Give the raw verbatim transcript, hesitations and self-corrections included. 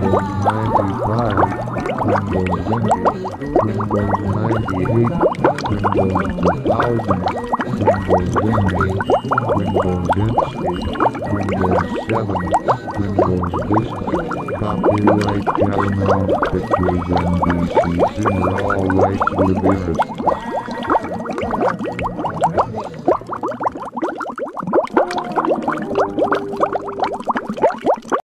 ninety-five, Windows Windows ninety-eight, Windows two thousand, Windows Windows, Windows Instate, Windows seven, Windows Vista, copyright Paramount Pictures N B C Cinema, all rights reserved.